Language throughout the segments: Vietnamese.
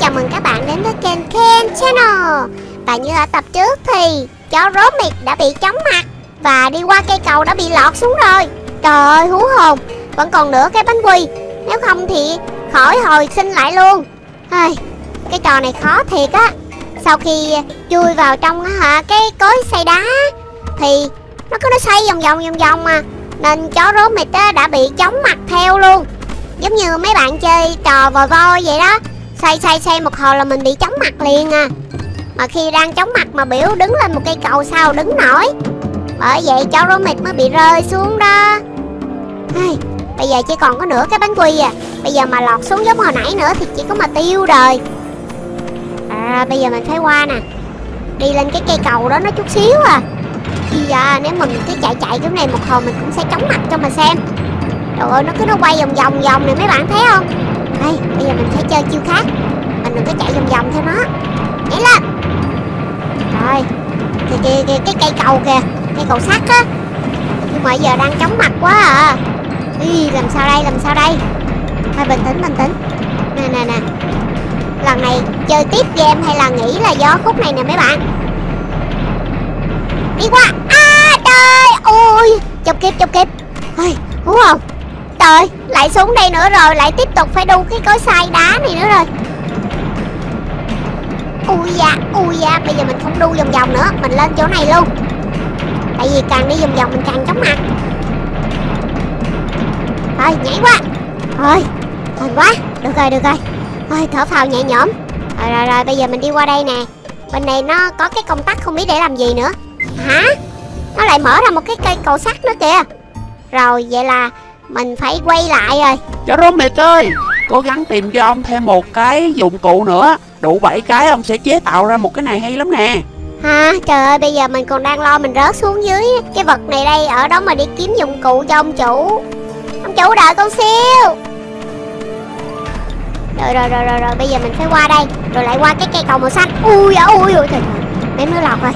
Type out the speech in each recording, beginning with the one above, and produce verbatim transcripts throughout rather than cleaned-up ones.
chào mừng các bạn đến với kênh Ken Channel. Và như ở tập trước thì chó Robmix đã bị chóng mặt và đi qua cây cầu đã bị lọt xuống rồi. Trời ơi, hú hồn. Vẫn còn nửa cái bánh quy, nếu không thì khỏi hồi sinh lại luôn. Ai, cái trò này khó thiệt á. Sau khi chui vào trong hả, cái cối xay đá thì nó cứ nó xoay vòng vòng vòng vòng mà, nên chó Robmix đã bị chóng mặt theo luôn. Giống như mấy bạn chơi trò vòi voi vậy đó, xoay xoay xoay một hồi là mình bị chóng mặt liền à. Mà khi đang chóng mặt mà biểu đứng lên một cây cầu sao đứng nổi. Bởi vậy chó Robmix mới bị rơi xuống đó. Ai, bây giờ chỉ còn có nửa cái bánh quy à. Bây giờ mà lọt xuống giống hồi nãy nữa thì chỉ có mà tiêu đời. À, bây giờ mình phải qua nè, đi lên cái cây cầu đó nó chút xíu à. Bây giờ nếu mình cứ chạy chạy kiểu này một hồi mình cũng sẽ chóng mặt cho mà xem. Trời ơi, nó cứ nó quay vòng vòng vòng này, mấy bạn thấy không? Đây, bây giờ mình phải chơi chiêu khác. Mình đừng có chạy vòng vòng theo nó. Nhảy lên. Rồi, kìa kìa kìa, cái cây cầu kìa, cây cầu sắt á. Nhưng mà giờ đang chóng mặt quá à. Ý, làm sao đây, làm sao đây? Thôi bình tĩnh, bình tĩnh. Nè nè nè, lần này chơi tiếp game hay là nghĩ là do khúc này nè mấy bạn. Đi qua. À trời ơi, chụp kịp, chụp kịp. Ôi, hú không? Trời, lại xuống đây nữa rồi, lại tiếp tục phải đu cái cối xay đá này nữa rồi. Ui da, ui da, bây giờ mình không đu vòng vòng nữa, mình lên chỗ này luôn. Tại vì càng đi vòng vòng mình càng chóng mặt. Thôi, nhảy qua. Thôi, thôi quá, được rồi, được rồi. Thôi, thở phào nhẹ nhõm. Rồi, rồi, rồi, bây giờ mình đi qua đây nè. Bên này nó có cái công tắc không biết để làm gì nữa. Hả? Nó lại mở ra một cái cây cầu sắt nữa kìa. Rồi, vậy là mình phải quay lại rồi. Chó Robmix ơi, cố gắng tìm cho ông thêm một cái dụng cụ nữa. Đủ bảy cái ông sẽ chế tạo ra một cái này hay lắm nè. Hả? Trời ơi, bây giờ mình còn đang lo mình rớt xuống dưới cái vật này đây. Ở đó mà đi kiếm dụng cụ cho ông chủ. Ông chủ đợi con xíu. Rồi rồi rồi rồi, rồi. Bây giờ mình phải qua đây, rồi lại qua cái cây cầu màu xanh. Ui ôi ui ôi trời, mém nó lọt rồi.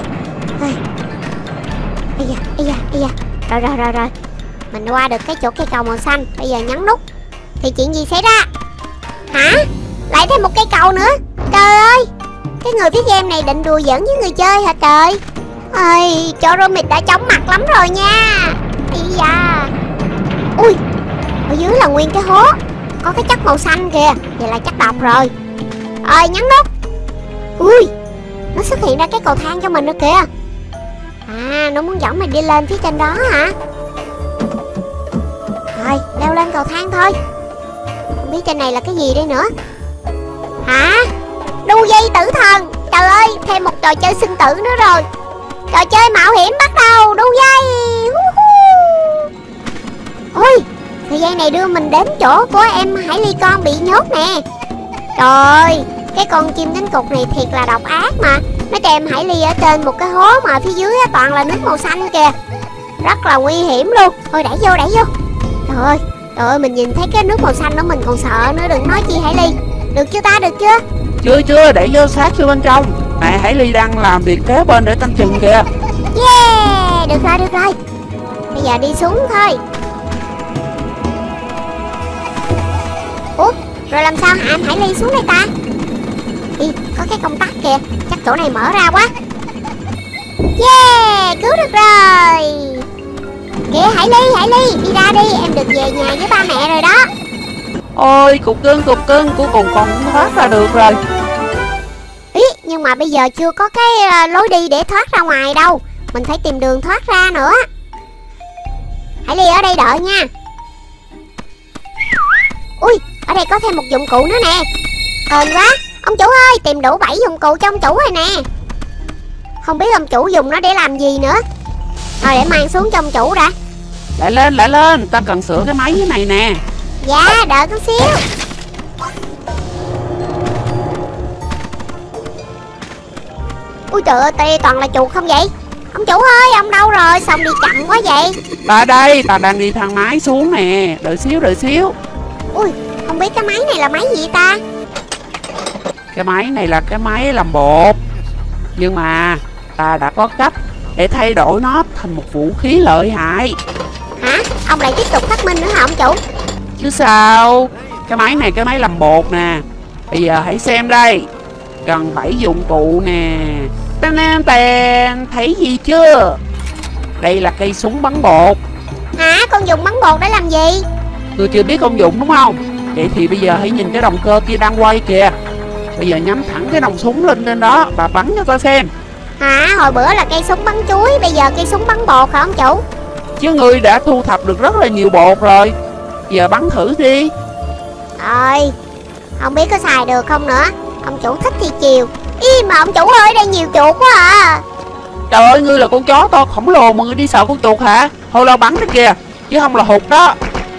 Ây da, ây da, ây da. Rồi rồi rồi rồi, mình qua được cái chỗ cây cầu màu xanh. Bây giờ nhấn nút thì chuyện gì xảy ra? Hả? Lại thêm một cây cầu nữa. Trời ơi, cái người viết game này định đùa giỡn với người chơi hả trời? Ơi, chó Robmix đã chóng mặt lắm rồi nha. Ây da. Ui, ở dưới là nguyên cái hố, có cái chất màu xanh kìa. Vậy là chắc độc rồi. Ơi, nhấn nút. Ui, nó xuất hiện ra cái cầu thang cho mình nữa kìa. À, nó muốn dẫn mình đi lên phía trên đó hả? Rồi, leo lên cầu thang thôi. Không biết trên này là cái gì đây nữa. Hả? Đu dây tử thần. Trời ơi, thêm một trò chơi sinh tử nữa rồi. Trò chơi mạo hiểm bắt đầu. Đu dây. Ôi, thời gian này đưa mình đến chỗ của em Hải Ly con bị nhốt nè. Trời ơi, cái con chim cánh cụt này thiệt là độc ác mà. Nó cho em Hải Ly ở trên một cái hố mà phía dưới toàn là nước màu xanh kìa. Rất là nguy hiểm luôn. Thôi đẩy vô, đẩy vô. Trời ơi, trời ơi, mình nhìn thấy cái nước màu xanh đó mình còn sợ nữa, đừng nói chi Hải Ly. Được chưa ta, được chưa? Chưa chưa, đẩy vô sát vô bên trong. Này, Hải Ly đang làm việc kế bên để canh chừng kìa. Yeah, được rồi, được rồi. Bây giờ đi xuống thôi. Ủa, rồi làm sao hả em Hải Ly xuống đây ta? Ý, có cái công tắc kìa, chắc chỗ này mở ra quá. Yeah, cứu được rồi. Kìa Hải Ly, Hải Ly, đi ra đi, em được về nhà với ba mẹ rồi đó. Ôi, cục cưng, cục cưng, cuối cùng con cũng thoát ra được rồi. Ý, nhưng mà bây giờ chưa có cái uh, lối đi để thoát ra ngoài đâu. Mình phải tìm đường thoát ra nữa. Hải Ly ở đây đợi nha. Ui, ở đây có thêm một dụng cụ nữa nè. Hên quá. Ông chủ ơi, tìm đủ bảy dụng cụ cho ông chủ rồi nè. Không biết ông chủ dùng nó để làm gì nữa. Rồi để mang xuống cho ông chủ đã. Lại lên, lại lên, ta cần sửa cái máy dưới này nè. Dạ, đợi con xíu. Ui trời ơi, đây toàn là chuột không vậy? Ông chủ ơi, ông đâu rồi? Xong đi chậm quá vậy? Ta đây, ta đang đi thang máy xuống nè. Đợi xíu, đợi xíu. Ui, không biết cái máy này là máy gì ta? Cái máy này là cái máy làm bột. Nhưng mà ta đã có cách để thay đổi nó thành một vũ khí lợi hại. Hả? Ông lại tiếp tục phát minh nữa hả ông chủ? Chứ sao. Cái máy này cái máy làm bột nè. Bây giờ hãy xem đây. Cần bảy dụng cụ nè. Tên tên, thấy gì chưa? Đây là cây súng bắn bột. Hả? Con dùng bắn bột để làm gì? Ngươi chưa biết công dụng đúng không? Vậy thì bây giờ hãy nhìn cái động cơ kia đang quay kìa. Bây giờ nhắm thẳng cái nòng súng lên trên đó và bắn cho ta xem. Hả? Hồi bữa là cây súng bắn chuối, bây giờ cây súng bắn bột hả ông chủ? Chứ ngươi đã thu thập được rất là nhiều bột rồi. Giờ bắn thử đi. Rồi, không biết có xài được không nữa. Ông chủ thích thì chiều. Ý mà ông chủ ơi, đây nhiều chuột quá à. Trời ơi, ngươi là con chó to khổng lồ mà ngươi đi sợ con chuột hả? Thôi lo bắn đi kìa, chứ không là hụt đó.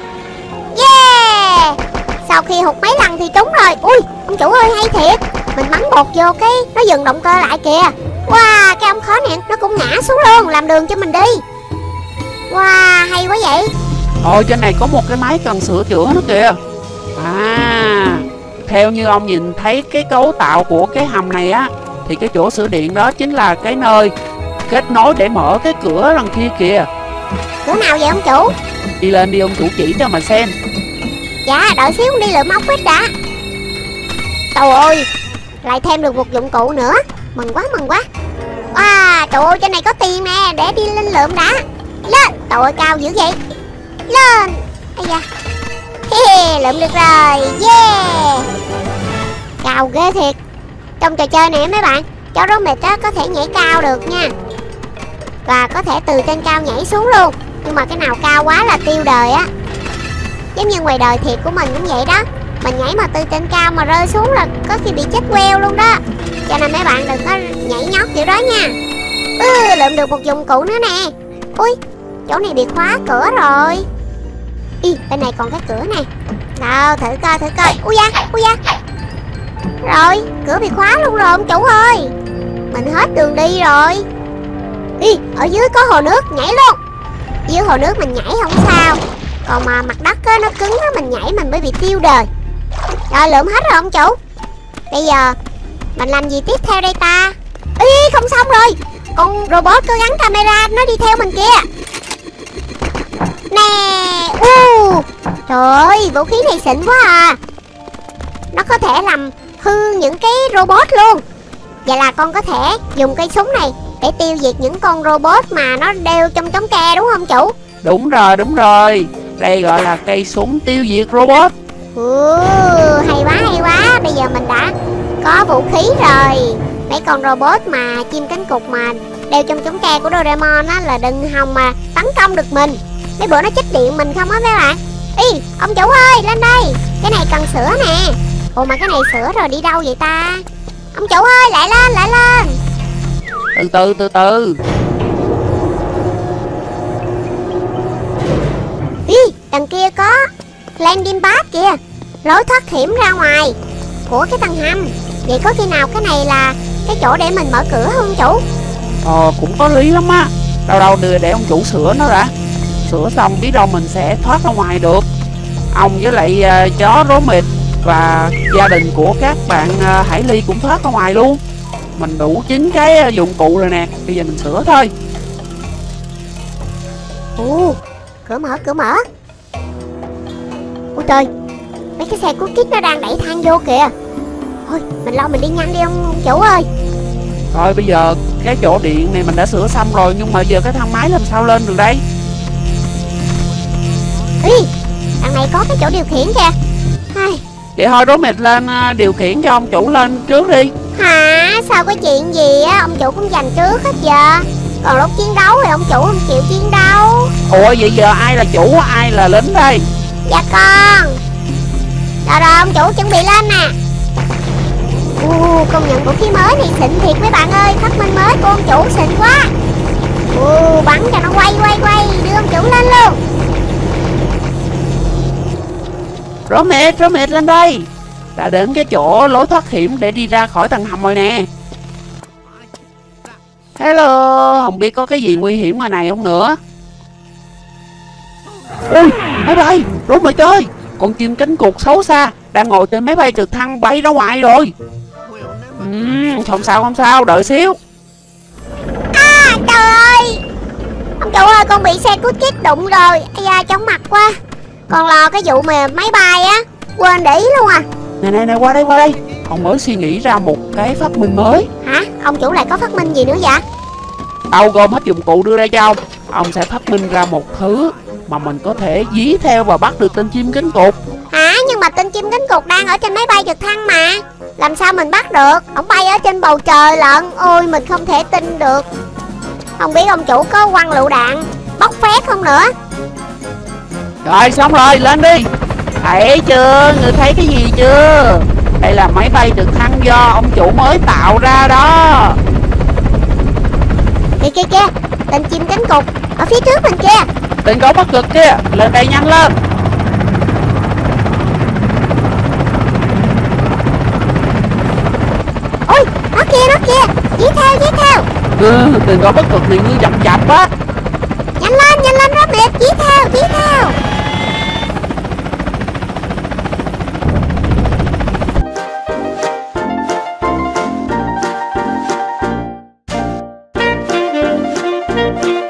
Yeah. Sau khi hụt mấy lần thì trúng rồi. Ui, ông chủ ơi hay thiệt. Mình bắn bột vô cái nó dừng động cơ lại kìa. Wow, cái ông khó nè, nó cũng ngã xuống luôn, làm đường cho mình đi. Wow, hay quá vậy. Ôi, trên này có một cái máy cần sửa chữa nữa kìa. À, theo như ông nhìn thấy cái cấu tạo của cái hầm này á, thì cái chỗ sửa điện đó chính là cái nơi kết nối để mở cái cửa đằng kia kìa. Cửa nào vậy ông chủ? Đi lên đi, ông chủ chỉ cho mà xem. Dạ, đợi xíu đi lượm ốc vít đã. Trời ơi, lại thêm được một dụng cụ nữa. Mừng quá, mừng quá. Wow, trời ơi, trên này có tiền nè, để đi lên lượm đã. Lên, trời ơi, cao dữ vậy. Lên. Ây da. He, lượm được rồi, yeah. Cao ghê thiệt. Trong trò chơi này mấy bạn, chó rốt mịt á có thể nhảy cao được nha. Và có thể từ trên cao nhảy xuống luôn. Nhưng mà cái nào cao quá là tiêu đời á. Giống như ngoài đời thiệt của mình cũng vậy đó. Mình nhảy mà từ trên cao mà rơi xuống là có khi bị chết queo luôn đó. Cho nên mấy bạn đừng có nhảy nhót kiểu đó nha. Ừ, lượm được một dụng cụ nữa nè. Ui, chỗ này bị khóa cửa rồi. Ý, bên này còn cái cửa này. Đâu, thử coi, thử coi. Ui da, ui da. Rồi, cửa bị khóa luôn rồi ông chủ ơi. Mình hết đường đi rồi. Ý, ở dưới có hồ nước, nhảy luôn. Dưới hồ nước mình nhảy không sao. Còn mà mặt đất á, nó cứng á, mình nhảy mình mới bị tiêu đời. Rồi, lượm hết rồi ông chủ. Bây giờ mình làm gì tiếp theo đây ta? Ý, không xong rồi. Con robot có gắn camera, nó đi theo mình kìa. Nè, u, trời ơi, vũ khí này xịn quá à. Nó có thể làm hư những cái robot luôn. Vậy là con có thể dùng cây súng này để tiêu diệt những con robot mà nó đeo trong chống ke đúng không chủ? Đúng rồi, đúng rồi. Đây gọi là cây súng tiêu diệt robot. Ừ, hay quá, hay quá. Bây giờ mình đã có vũ khí rồi. Mấy con robot mà chim cánh cụt mà đeo trong chống ke của Doraemon á là đừng hòng mà tấn công được mình. Mấy bữa nó chích điện mình không á mấy bạn. Ý, ông chủ ơi, lên đây. Cái này cần sửa nè. Ồ mà cái này sửa rồi đi đâu vậy ta? Ông chủ ơi, lại lên, lại lên. Từ từ, từ từ. Ý, đằng kia có landing pad kìa. Lối thoát hiểm ra ngoài của cái tầng hầm. Vậy có khi nào cái này là cái chỗ để mình mở cửa không chủ? Ờ, cũng có lý lắm á. Đâu đâu để, để ông chủ sửa nó đã. Sửa xong biết đâu mình sẽ thoát ra ngoài được. Ông với lại uh, chó rố mịt và gia đình của các bạn uh, Hải Ly cũng thoát ra ngoài luôn. Mình đủ chín cái uh, dụng cụ rồi nè. Bây giờ mình sửa thôi. Ồ, cửa mở, cửa mở. Ôi trời, mấy cái xe cứu kít nó đang đẩy thang vô kìa. Thôi, mình lo mình đi nhanh đi ông, ông chủ ơi. Rồi bây giờ cái chỗ điện này mình đã sửa xong rồi. Nhưng mà giờ cái thang máy làm sao lên được đây? Ý, đằng này có cái chỗ điều khiển kìa. Ai... Vậy thôi rố mịt lên uh, điều khiển cho ông chủ lên trước đi. Hả? Sao có chuyện gì á, ông chủ cũng giành trước hết giờ. Còn lúc chiến đấu thì ông chủ không chịu chiến đấu. Ủa vậy giờ ai là chủ, ai là lính đây? Dạ con. Rồi rồi, ông chủ chuẩn bị lên nè. Ồ, công nhận vũ khí mới này xịn thiệt mấy bạn ơi. Phát minh mới của ông chủ xịn quá. Ồ, bắn cho nó quay quay quay. Đưa ông chủ lên luôn. Rố mịt, rố mịt lên đây. Đã đến cái chỗ lối thoát hiểm để đi ra khỏi tầng hầm rồi nè. Hello, không biết có cái gì nguy hiểm ngoài này không nữa. Ui, máy bay, rố mịt ơi. Con chim cánh cụt xấu xa đang ngồi trên máy bay trực thăng bay ra ngoài rồi. uhm, Không sao, không sao, đợi xíu. À, trời ơi. Ông chủ ơi, con bị xe cứu kít đụng rồi. Ây da, chóng mặt quá. Còn lo cái vụ mà máy bay á, quên để ý luôn à. Này này này, qua đây qua đây. Ông mới suy nghĩ ra một cái phát minh mới. Hả? Ông chủ lại có phát minh gì nữa vậy? Tao gom hết dụng cụ đưa ra cho ông. Ông sẽ phát minh ra một thứ mà mình có thể dí theo và bắt được tên chim cánh cụt. Hả? Nhưng mà tên chim cánh cụt đang ở trên máy bay trực thăng mà. Làm sao mình bắt được? Ông bay ở trên bầu trời lận. Ôi mình không thể tin được. Không biết ông chủ có quăng lựu đạn bóc phét không nữa. Rồi xong rồi, lên đi. Thấy chưa? Người thấy cái gì chưa? Đây là máy bay trực thăng do ông chủ mới tạo ra đó. Kìa kìa kìa, tên chim cánh cụt ở phía trước mình kia. Tên gấu Bắc Cực kia, lên đây nhanh lên. Ôi, nó kia nó kia, dí theo dí theo. Ừ, tên gấu Bắc Cực này như chậm chạp á. Nhanh lên nhanh lên Robert, dí theo dí theo. Thank you.